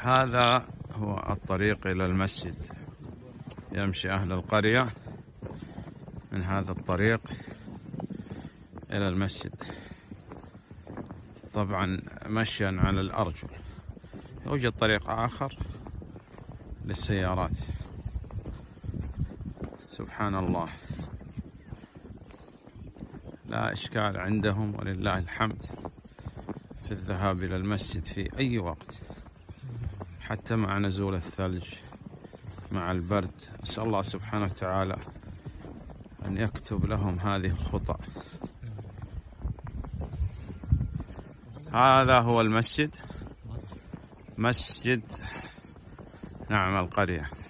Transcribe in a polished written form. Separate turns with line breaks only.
هذا هو الطريق إلى المسجد. يمشي أهل القرية من هذا الطريق إلى المسجد، طبعا مشيا على الأرجل. يوجد طريق آخر للسيارات. سبحان الله، لا إشكال عندهم ولله الحمد في الذهاب إلى المسجد في أي وقت، حتى مع نزول الثلج، مع البرد. أسأل الله سبحانه وتعالى أن يكتب لهم هذه الخطى. هذا هو المسجد، مسجد نعم القرية.